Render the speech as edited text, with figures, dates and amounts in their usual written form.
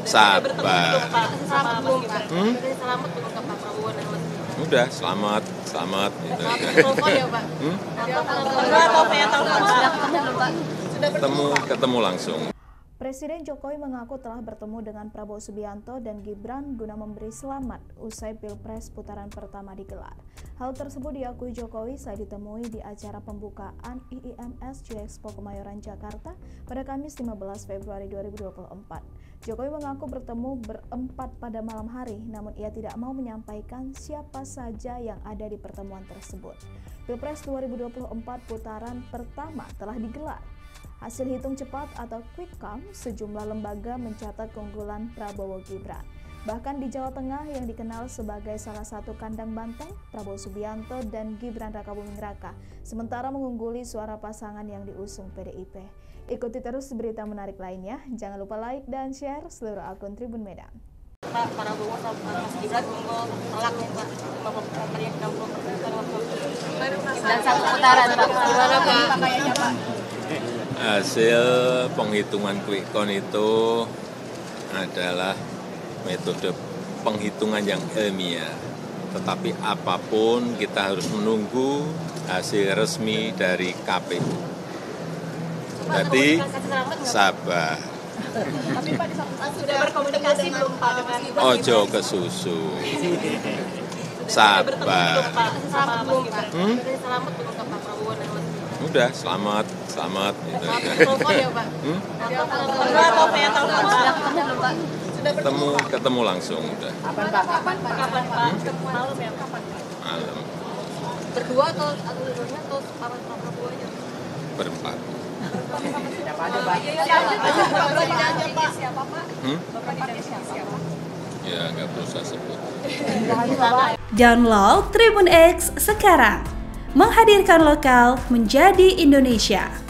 Sabar. Selamat belum Pak? Selamat belum ke Pak Prabowo dan Mas Gibran? Udah, selamat gitu aja. Telepon ya Pak? Ketemu langsung. Presiden Jokowi mengaku telah bertemu dengan Prabowo Subianto dan Gibran guna memberi selamat usai Pilpres putaran pertama digelar. Hal tersebut diakui Jokowi saat ditemui di acara pembukaan IIMS Expo Kemayoran Jakarta pada Kamis 15 Februari 2024. Jokowi mengaku bertemu berempat pada malam hari, namun ia tidak mau menyampaikan siapa saja yang ada di pertemuan tersebut. Pilpres 2024 putaran pertama telah digelar. Hasil hitung cepat atau quick count, sejumlah lembaga mencatat keunggulan Prabowo Gibran. Bahkan di Jawa Tengah yang dikenal sebagai salah satu kandang banteng, Prabowo Subianto dan Gibran Rakabuming Raka, sementara mengungguli suara pasangan yang diusung PDIP. Ikuti terus berita menarik lainnya, jangan lupa like dan share seluruh akun Tribun Medan. Pak Prabowo sama Mas Gibran unggul telak nih Pak, 60% dan satu putaran Pak. Gimana Pak kayaknya Pak? Hasil penghitungan quick count itu adalah metode penghitungan yang ilmiah. Tetapi apapun kita harus menunggu hasil resmi dari KPU. Jadi sabar. Tapi Pak sudah berkomunikasi belum Pak dengan Ojo ke susu. Sabar. Selamat belum Pak? Selamat belum ke Pak Prabowo dan Mas Gibran? Udah, selamat gitu aja. Telepon ya Pak? Ketemu langsung udah. Kapan Pak? Malam ya? Kapan Pak? Malam. Berdua atau Pak Prabowo aja? Berempat. Siapa aja Pak? Bapak ditanya Pak? Siapa Pak? Bapak ditanya siapa? Ya, nggak perlu saya sebut. Download Tribun X sekarang, menghadirkan lokal menjadi Indonesia.